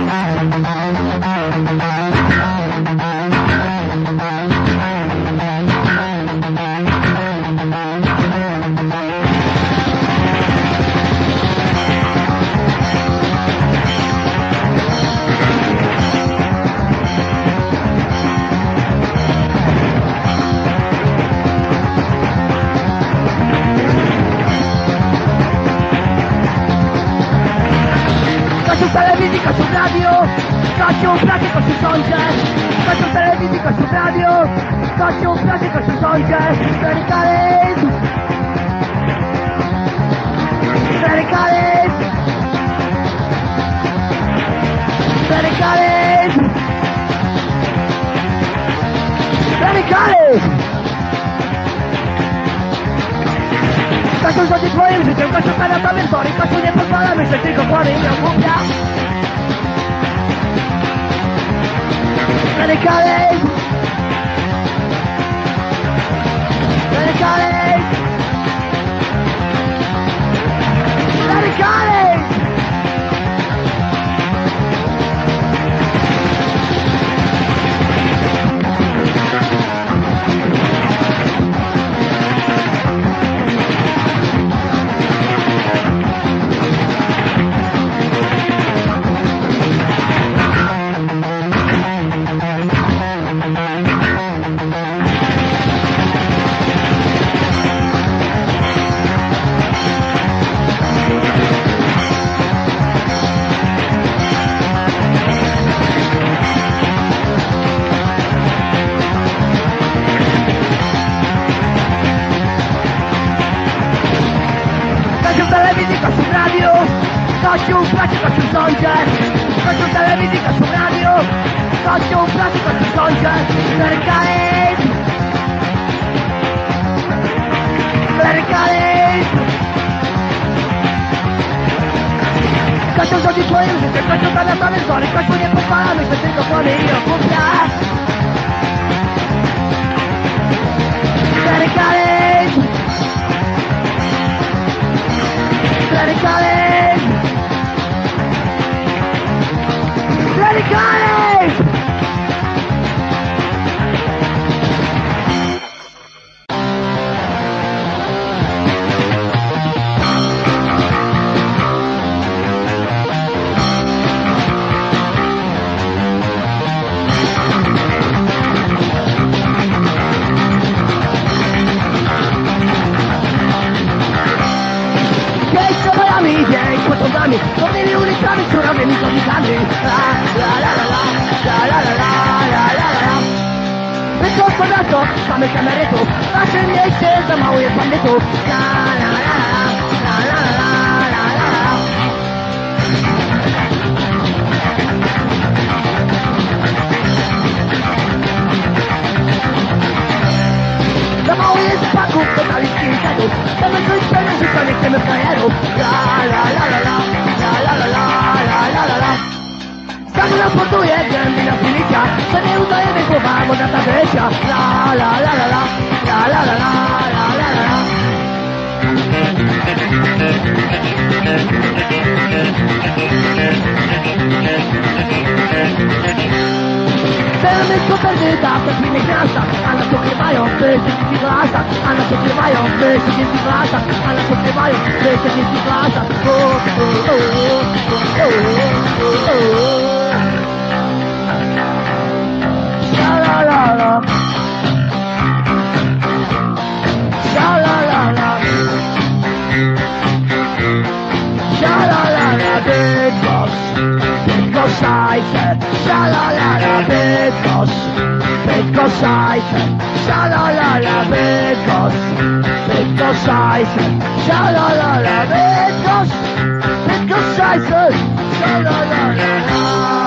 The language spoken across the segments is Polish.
Kościół w telewizji, kościół w radio, kościół w pracy, kościół w sądzie. Kościół w telewizji, kościół w radio, kościół w pracy, kościół w sądzie. Klerykalizm! Klerykalizm! Klerykalizm! Klerykalizm! Kościół rządzi twoim życiem, kościół stawia tobie wzory, kościół nie pozwala myśleć, tylko chłory i ogłupia. Klerykalizm! Klerykalizm! Klerykalizm! Kościół w telewizji, kościół w radiu, kościół w pracy, kościół w sądzie. Kościół w telewizji, kościół w radiu, kościół w pracy, kościół w sądzie. Klerykalizm! Klerykalizm! Kościół rządzi twoim życiem, kościół stawia tobie wzory, kościół nie pozwala myśleć, tylko chłory i ogłupia. Klerykalizm! Klerykalizm! Klerykalizm! Dzień pociągami, głównymi ulicami, surowymi chodnikami. La la la la la la la la la la la. My gospodarstwo, samych emerytów, w naszym mieście za mało jest bandytów. La la la la la la la la la. Za mało jest paków, metalickich internetów. Chcemy coś pełne życia, nie chcemy frajerów. La la la la la la la la la la la la. Sam nas morduje, głębina policja, że nie udajemy głowa, można ta życia. La la la la la la la la la la la la. Chcemy koperdyta w takich miastach, a nas ukrywają w tych lasach, a nas ukrywają w tych lasach, a nas ukrywają w tych lasach. Sha la la la, sha la la la, sha la la la, Bydgoszcz szajce, sha la la la, Bydgoszcz szajce, sha la la la, Bydgoszcz szajce, sha la la la, Bydgoszcz szajce, sha la la la.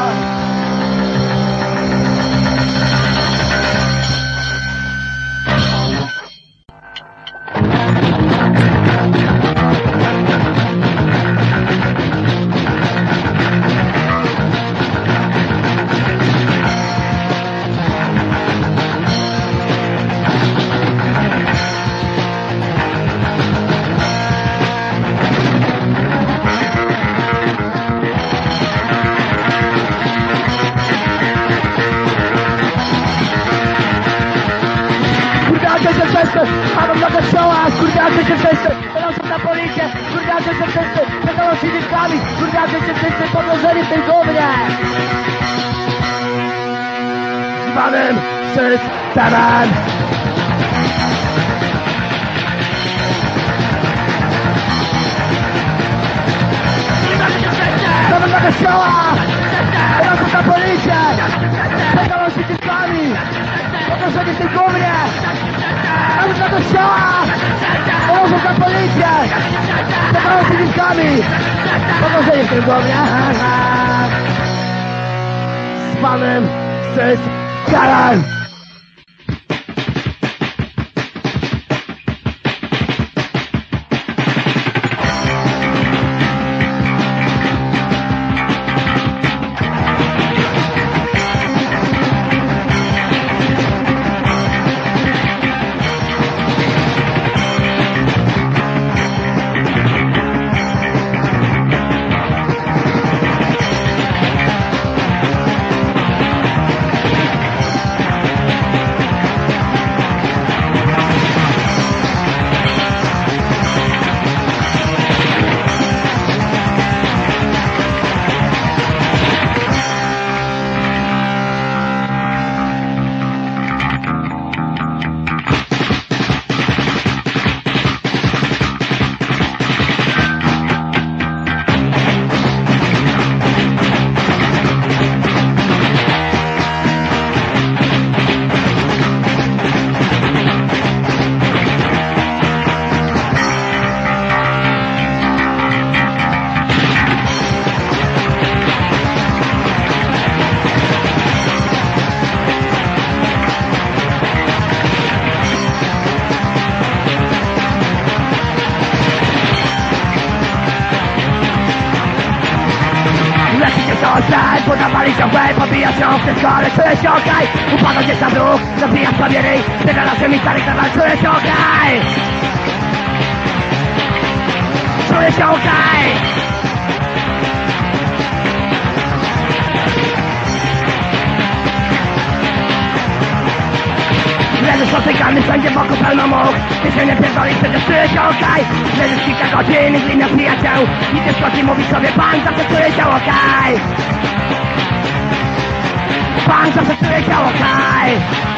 Stawiam na kościoła, skurwiacze się wszyscy, wynoszą na policję, skurwiacze się wszyscy, czekają się dziewkami, skurwiacze się wszyscy, podłożeni w tej gównie. Z panem systemem. Stawiam na kościoła, wynoszą na policję, czekają się dziewkami, podłożeni w tej gównie. Stawiam na kościoła, wynoszą na policję, czekają się dziewkami, podłożeni w tej gównie. Z panem systemem. Podawali się w łeb, pobija się wszystko, ale czuję się okej. Upada gdzieś na brzuch, zabija sobie ryj. Biega na ziemi, stary kawal, czuję się okej. Czuję się okej. Leżysz spotykany, wszędzie wokół pełno much. Ty się nie pierdolisz, przecież czuję się okej. Leżysz kilka godzin, glina pija cię. Idziesz kot i mówi sobie, pan zawsze czuje się okej. Pan zawsze czuje się okej.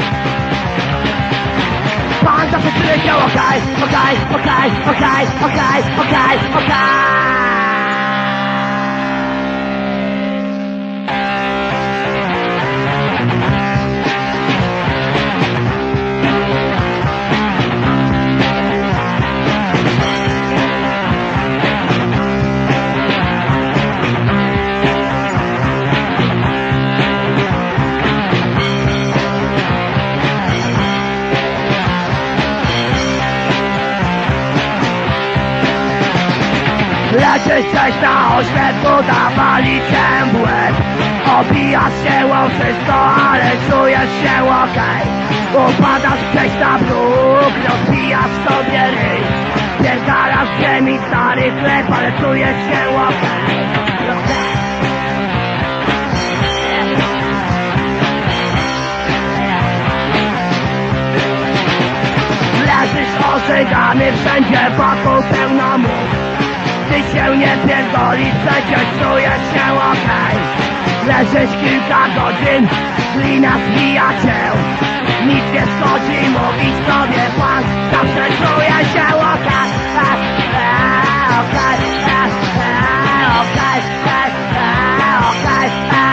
Pan zawsze czuje się okej. Okej, okej, okej, okej, okej, okej. Leczysz coś na oświetlu, dawali cię w łeb. Obijasz się o wszystko, ale czujesz się okej. Upadasz gdzieś na bruk, rozbijasz sobie ryj. Pierdalasz w ziemi stary chleb, ale czujesz się okej. Leżysz ożygany, wszędzie wokół pełno much. Ty się nie pierdolisz, przecież czujesz się okej. Leżysz kilka godzin, glina zwija cię. Nic nie szkodzi, mówić sobie pan, zawsze czuje się okej. Okej, okej, okej, okej.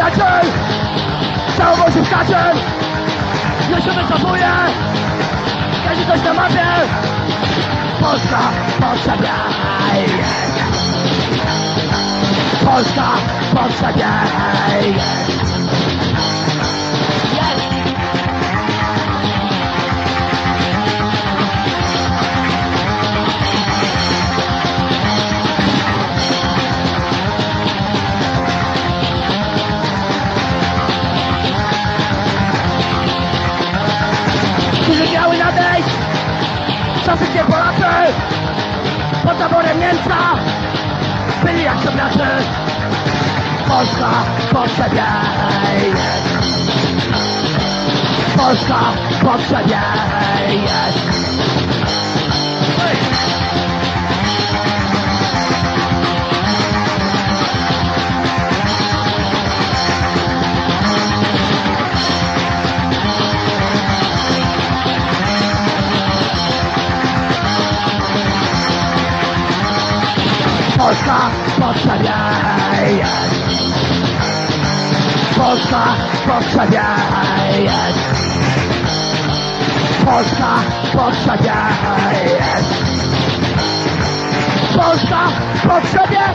przyjaciel, całował się w kaciel. Ja się wycofuję, każdy coś na mapie. Polska potrzebuje. Polska potrzebuje. Którzy miały nadejść czasy, gdzie Polacy pod zaborem Niemca byli jak żebracy. Polska potrzebuje. Polska potrzebuje. Polska potrzebuje. Polska potrzebuje. Polska potrzebuje. Polska potrzebuje.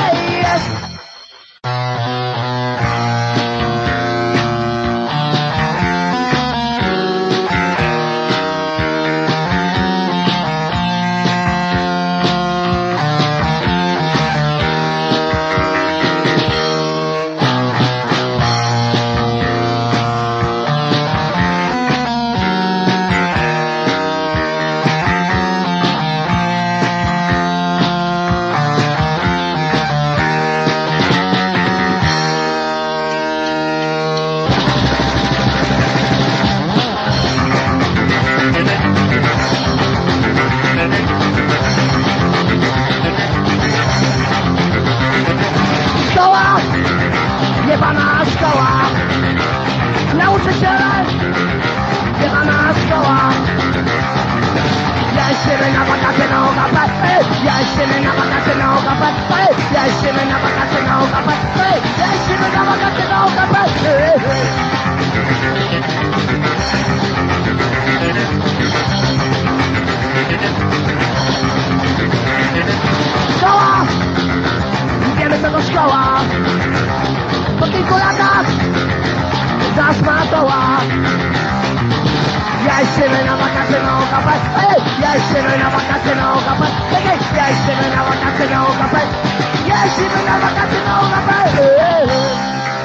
Jebana szkoła, nauczyciele, jebana szkoła. Jeździmy na wakacje na OKP, jeździmy na wakacje na OKP, jeździmy na wakacje na OKP, jeździmy na wakacje na OKP. Szkoła, wiemy co to szkoła. Po kilku latach zasmatoła. Jeździmy na wakacje na OKP, jeździmy na wakacje na OKP, jeździmy na wakacje na OKP, jeździmy na wakacje na OKP.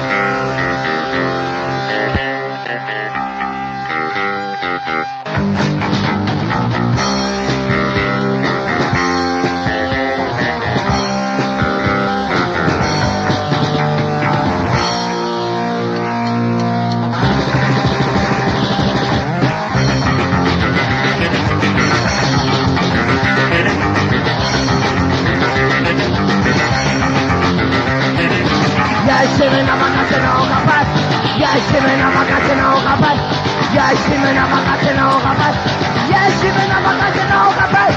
Jeździmy na wakacje na OKP, jeździmy na wakacje na OKP, jeździmy na wakacje na OKP, jeździmy na wakacje na OKP.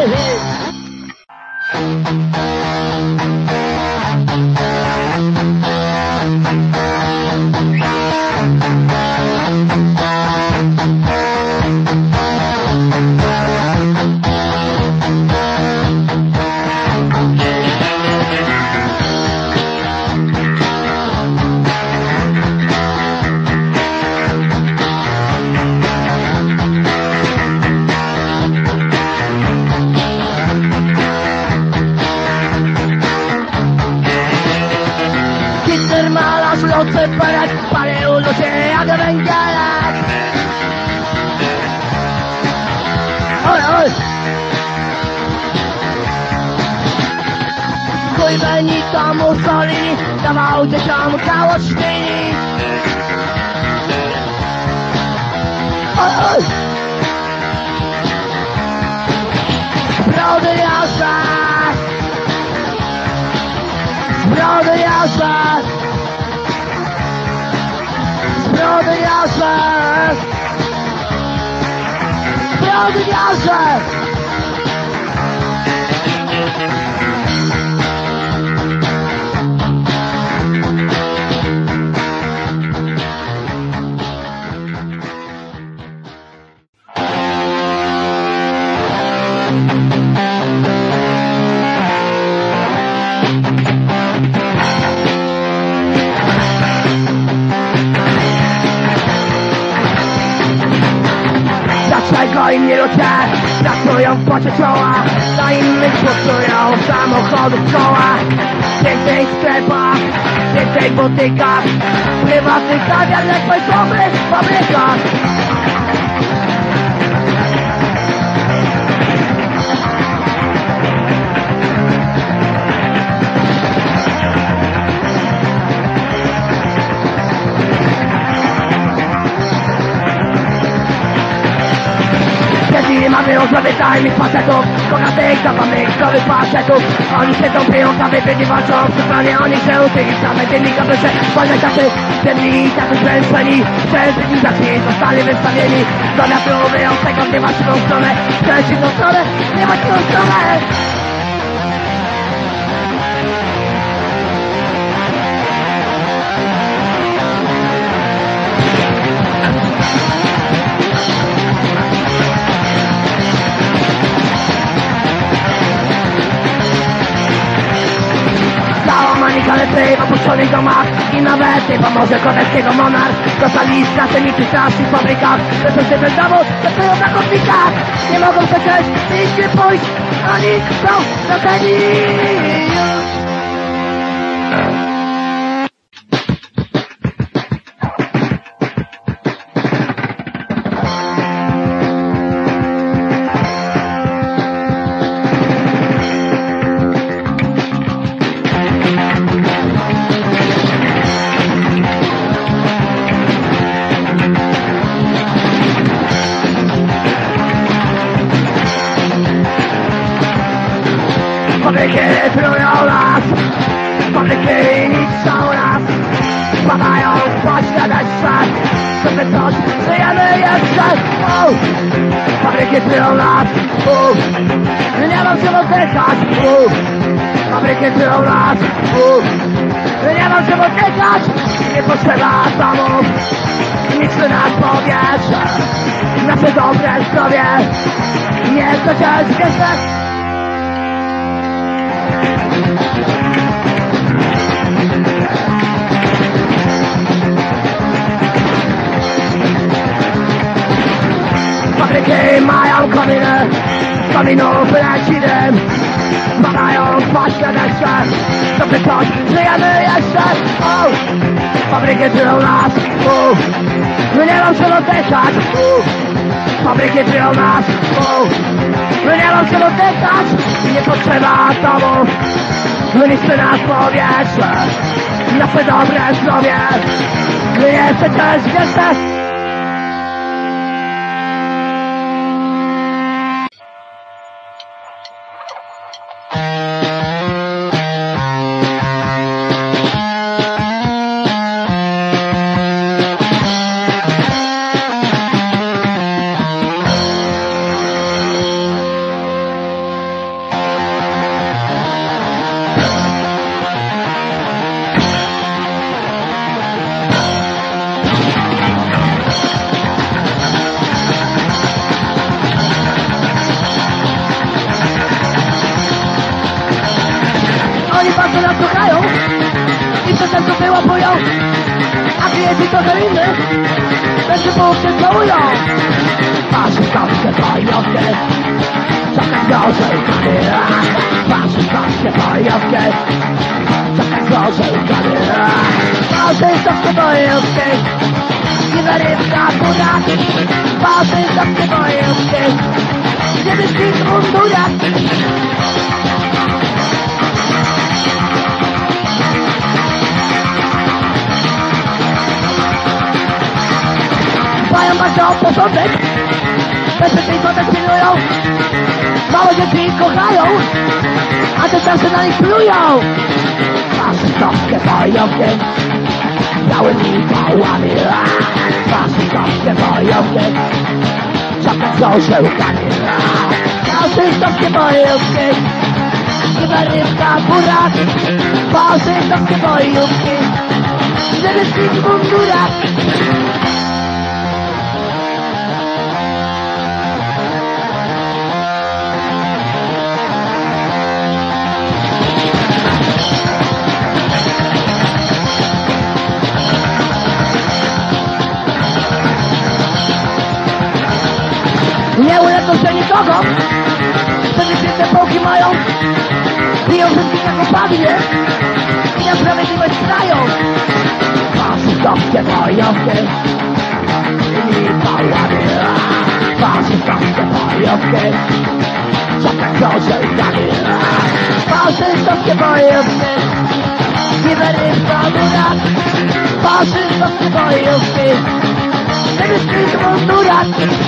Nocy perek palił ludzie jak węgielek. Oj, oj! Chuj Benito Mussolini dawał dzieciom kałoczki. Oj, oj! Brody jasne! Brody jasne! Brody jasne! Brody jasne! inni ludzie pracują w pocie czoła, dla innych głosują samochodów koła. Więcej w sklepach, więcej w butykach, prywatnych kawiarniach, państwowych fabrykach. Nie mamy rozmowy tajnych facetów, bogatych, zabanych, zdrowych facetów. Oni siedzą, piją kawy, biedni walczą, przebranie oni żyją, tych same biedni kabysze. Wolne czasy, biedni, tacy zmęczeni, przez cywilizacji zostali wystawieni. Do wiatru wyjącego w niewłaściwą stronę, w przeciwną stronę, w niewłaściwą stronę. Kalety w opuszczonych domach i nawet nie pomoże królewskiego monarch. Dostali z kasenicy strasznych fabrykach, defensywny dowód, pracują na chodnikach. Nie mogą przecież nigdzie pójść, oni są zasadni. Fabryki trują nas, fabryki niszczą nas, badają poświadać świat, żeby coś żyjemy jeszcze. Fabryki trują nas, nie mam czym oddychać. Fabryki trują nas, nie mam czym oddychać. Nie potrzeba domów, niszczy nas powietrze, nasze dobre zdrowie, nie chcecie zwiększać. Fabryki mają kominy, z kominów leci dym. Badają poświadectwa, żeby coś żyjemy jeszcze. Fabryki trują nas, nie mam czym oddychać. Fabryki trują nas, nie mam czym oddychać. Nie potrzeba domów, niszczy nas powietrze, nasze dobre zdrowie, nie chcecie jeszcze. Oni bardzo nas kochają i przestępców wyłapują, a klienci to za innych będzie połówkę całują. Faszystowskie bojowkie, czekaj gorzej kary. Faszystowskie bojowkie, czekaj gorzej kary. Faszystowskie bojowkie, niewierywka burak. Faszystowskie bojowkie, niebieskich mundurach. Dbają bardzo o porządek, bezpieczeństwo też pilnują. Małe dzieci kochają, a te czasy na nich plują. Faszystowskie bojowkie, białymi pałami. Faszystowskie bojowkie, czapek z orzełkami. Faszystowskie bojowkie, niewierywka burak. Faszystowskie bojowkie, w niebieskich mundurach. Nie ulecą się nikogo. Wtedy się te połki mają. Biją wszystkich jak opadnie. I na sprawiedliwość grają. Faszystowskie bojowcy i pałady. Faszystowskie bojowcy. Co tak dobrze dali. Faszystowskie bojowcy. Giwerysta góra. Faszystowskie bojowcy. Niebieski mundurak.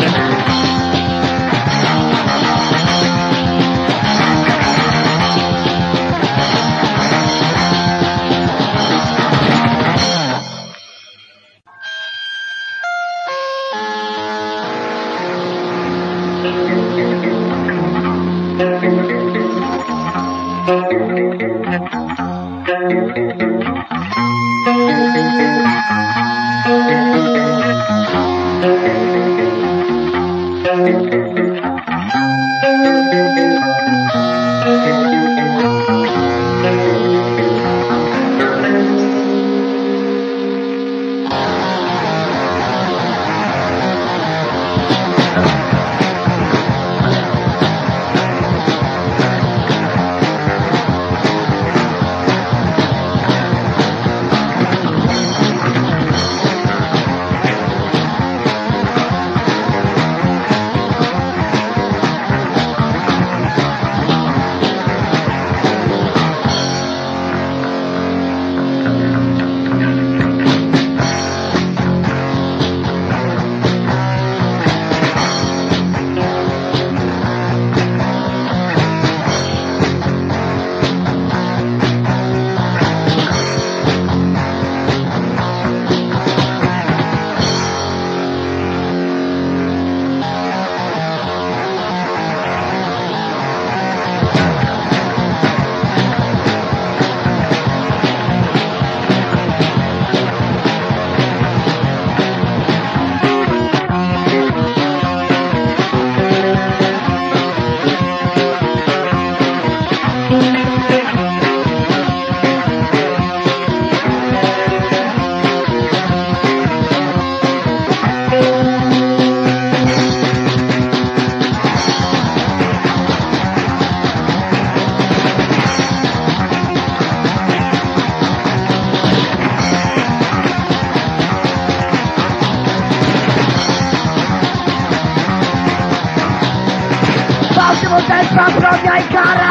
Morderstwa, zbrodnia i kara!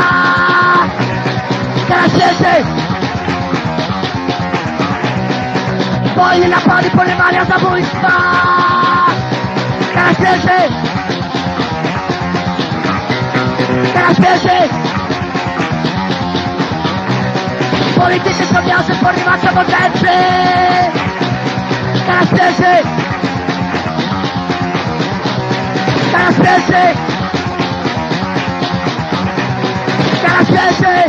Kara śmierci! Wojny, napady, porywania, zabójstwa! Kara śmierci! Kara śmierci! Politycy, zbrodniarze, porywacze, mordercy! Kara śmierci! Kara śmierci! Kara śmierci!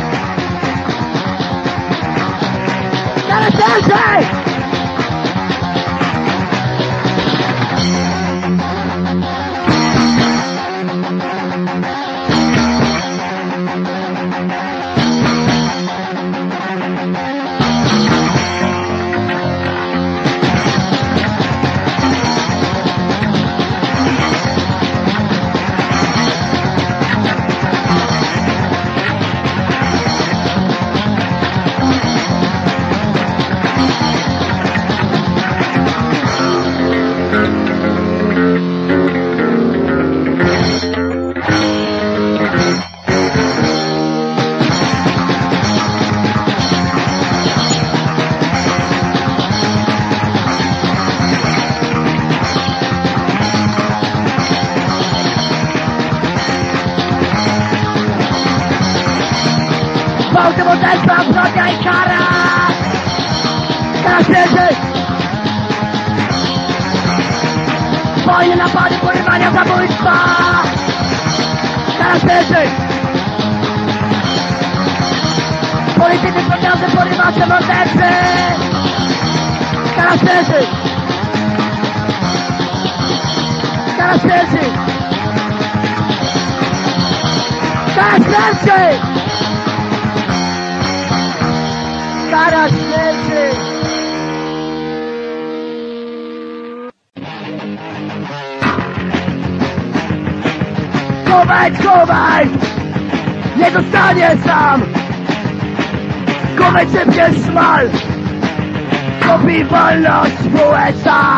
Kara śmierci! Gwałty, morderstwa, zbrodnia i kara! Kara śmierci! Wojny, napady, porywania, zabójstwa! Kara śmierci! Politycy, zbrodniarze, porywacze, mordercy! Kara śmierci! Kara śmierci! Kara śmierci! Kara śmierci! Chowaj! Nie zostanie sam! Chowaj ciebie szmal! Kopij wolność społeczna!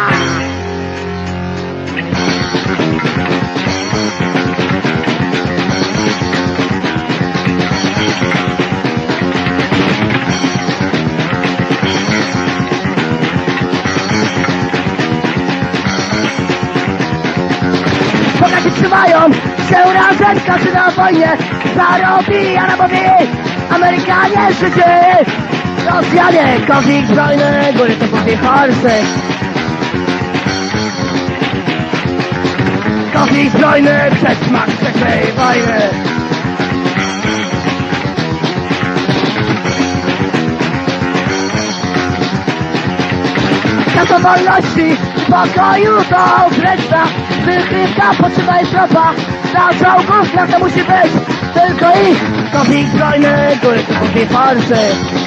Polacy trzymają się razem, każdy na wojnie zarobi, a na bowie Amerykanie życie. Rosjanie, konflikt zbrojny, góry to powie forsy. Konflikt zbrojny, przedsmak trzeciej wojny. Czas wolności, pokoju to wręczna wychrywka, potrzeba jest ropa. Dla czołgów klasa musi być tylko ich. Konflikt zbrojny, góry to powie forsy.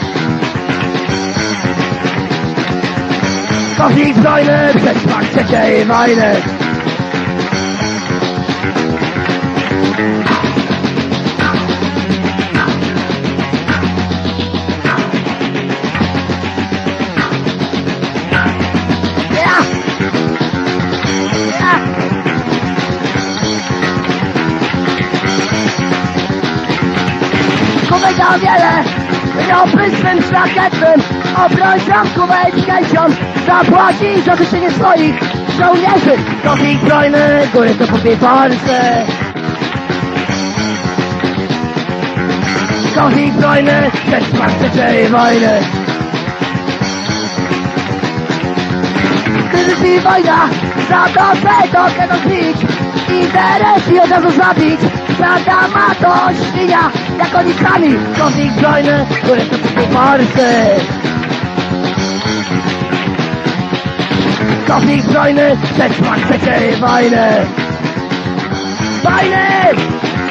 Konflikt zbrojny, przedsmak trzeciej wojny. Powiedział wiele, ropy swym szlachetnym obrońcom Kuwait chęcią zapłaci za życie swoich żołnierzy. Konflikt zbrojny, góry to powie forsy. Konflikt zbrojny, przedsmak trzeciej wojny. Kryzys i wojna, za dobrze to będą tlić. Interes i od razu zabić. Prawda ma to świnia, jak oni sami. Konflikt zbrojny, góry to powie forsy. Konflikt zbrojny, przedsmak trzeciej wojny. Wojny!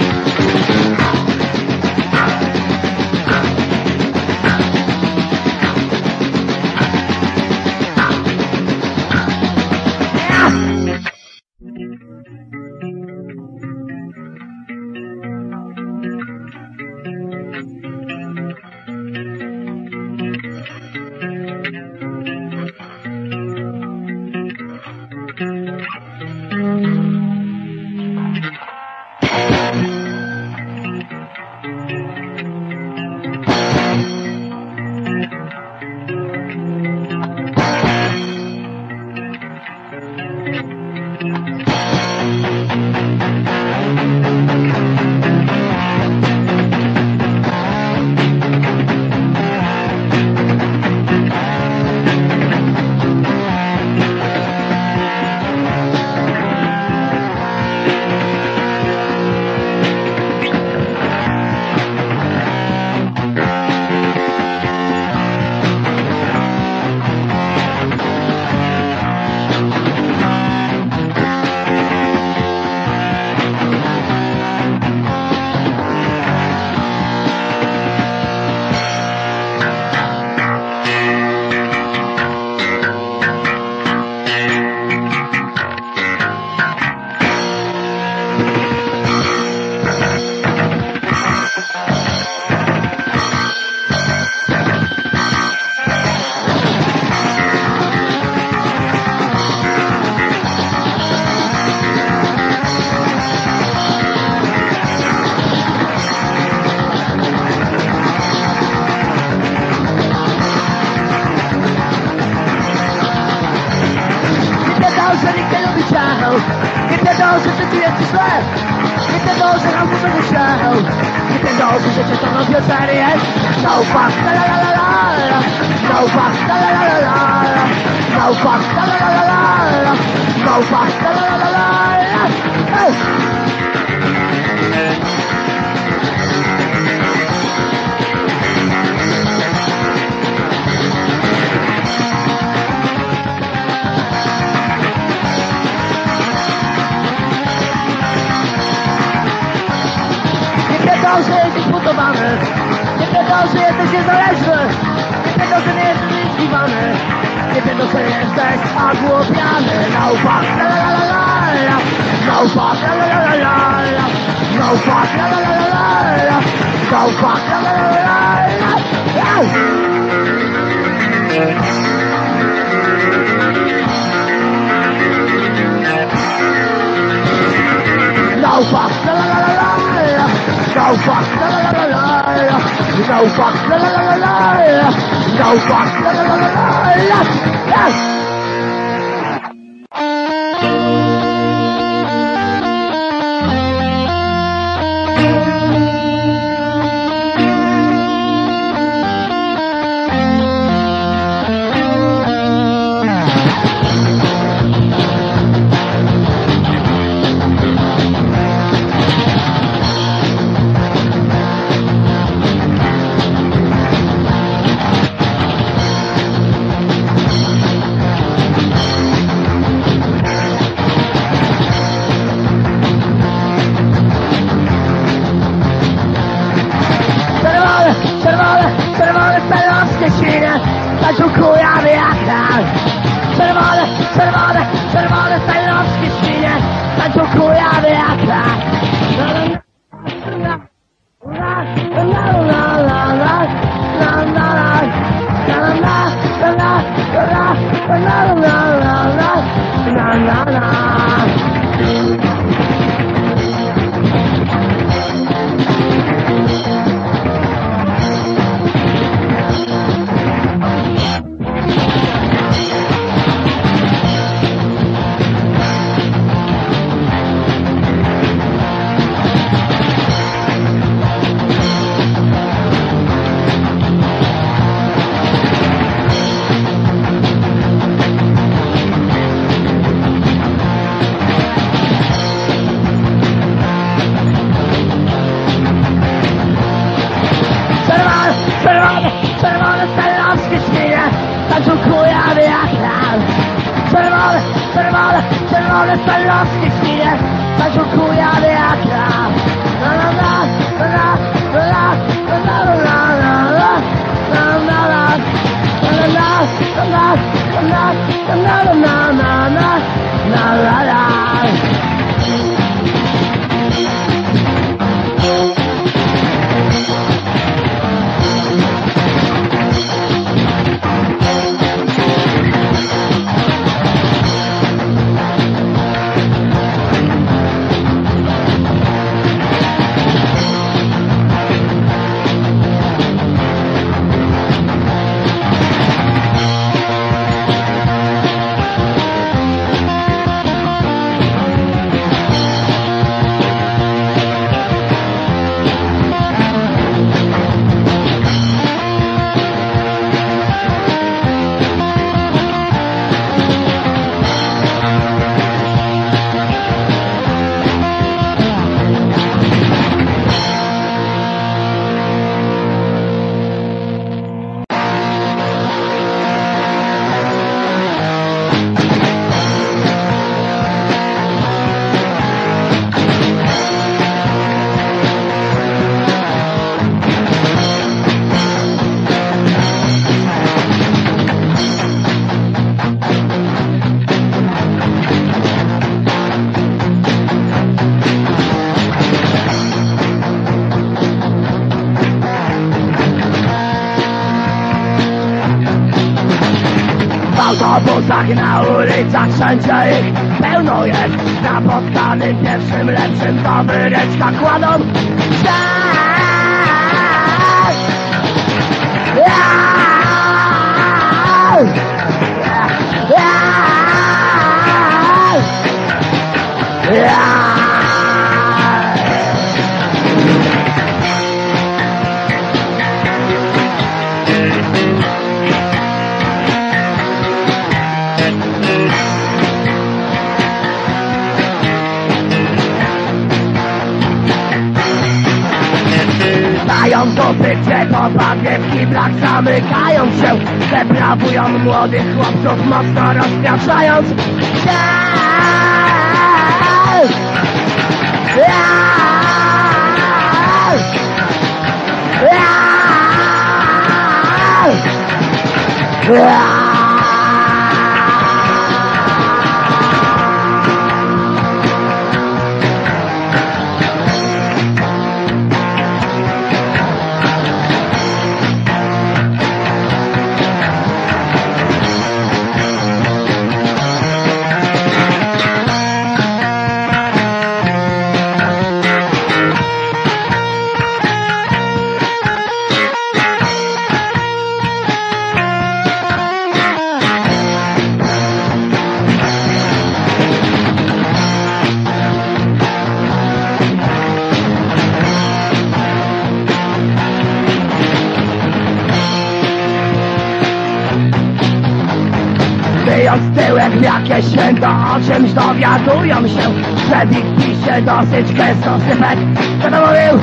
Nie wiedzą, że życie jest źle. Nie wiedzą, że nam będzie się. Nie wiedzą, że życie to nowe serie. No fuck, la la la la la. No fuck, la la la la la. No fuck, la la la la la. No fuck, la la la la la. Że jesteś zbudowany. Nie wiedzą, że jesteś niezależny. Nie wiedzą, że nie jesteś wysłuchiwany. Nie wiedzą, że jesteś ogłupiany. No fuck, la la la la la. No fuck, la la la la la. No fuck, la la la la la. No fuck, la la la la la. No fuck, la la la la la. No fuck, la la la la la. No fuck, la la la la la. No fuck, la la la la la. Czerwone pelowskie świnie tańczą kujawy jak ran. Czerwone pelowskie świnie tańczą kujawy jak ran. Czerwone pelowskie świnie tańczą kujawy jak ran. Czerwone pelowskie świnie tańczą kujawy jak ran. Na na na na na na na na na na na. W autobusach, na ulicach, wszędzie ich pełno jest. Napotkanym pierwszym lepszym to wyreczka kładą śnieg. Dają dupy, gdzie popadnie w kiblach, zamykają się, deprawują młodych chłopców, mocno rozpraszając się. Kryjąc tyłem jakieś święto, o czymś dowiadują się, że w ich pisze dosyć gęsto sypek. Kto to mówił?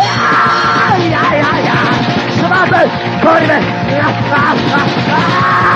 Kurwa!